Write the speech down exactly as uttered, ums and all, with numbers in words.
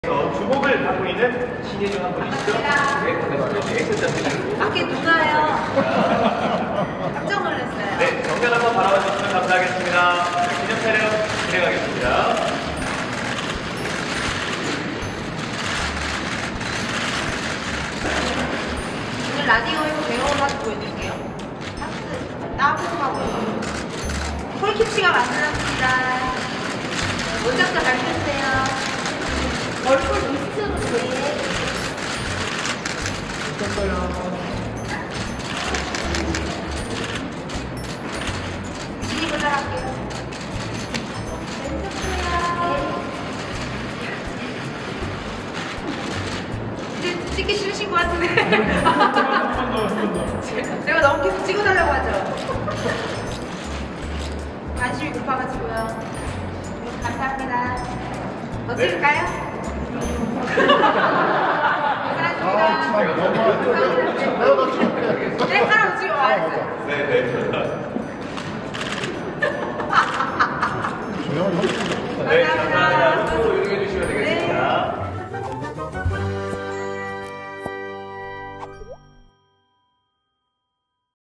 주목을 받고 있는 신예정 한 분이시죠? 네, 밖에 누가요? 깜짝 놀랐어요. 네, 정면 한번 바라봐 주시면 감사하겠습니다. 기념 촬영 진행하겠습니다. 오늘 라디오에서 배워온 하나 보여드릴게요. 하트, 따봉하고 폴킴씨가 만들었습니다. 원작자 발표해주세요. 얼굴 미스트로 돼. 어땠어요? 진입을 할게요. 이제 찍기 싫으신 것 같은데. 제가 너무 계속 찍어달라고 하죠. 관심이 높아가지고요. 감사합니다. 더 찍을까요? 감사합니다. 네, 하나 더 찍어 와야겠어요. 네, 네. 조용히 네.